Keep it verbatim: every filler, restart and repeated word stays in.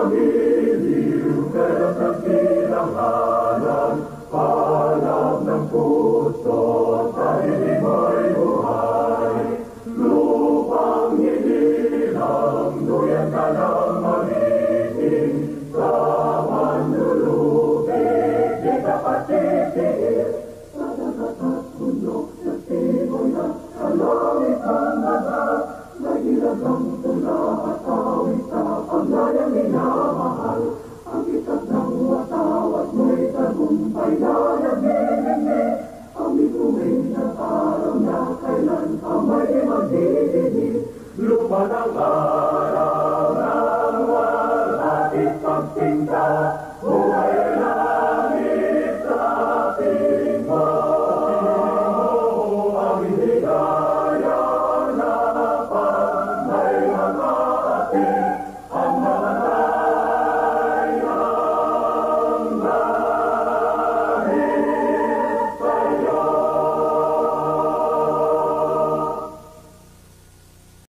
Pag-ibig, pero sa pinanghalan, palab ng puso, pag-ibig mo'y buhay. Lupang hinilang, duyan ka ng mariting, sa manlulupig, di ka patitigil. Sa dagat at bundok, sa tibol at sa langit ang dagat, nagilag ang tula at awit sa pagnayang minamahal. Ang ikat ng watawat mo'y tagumpay na nagbibinig. Ang bituin ng araw na kailan pa may magdidinig. Lupa ng araw ng walat at pagtinda,